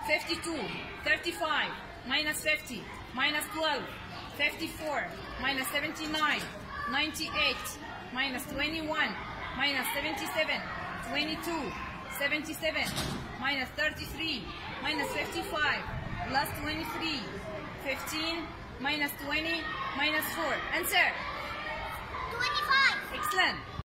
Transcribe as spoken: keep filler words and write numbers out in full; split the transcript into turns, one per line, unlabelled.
fifty-two, thirty-five, minus fifty, minus twelve, fifty-four, minus seventy-nine, ninety-eight, minus twenty-one, minus seventy-seven, twenty-two, seventy-seven, minus thirty-three, minus fifty-five, plus twenty-three, fifteen, minus twenty, minus four. Answer.
twenty-five.
Excellent.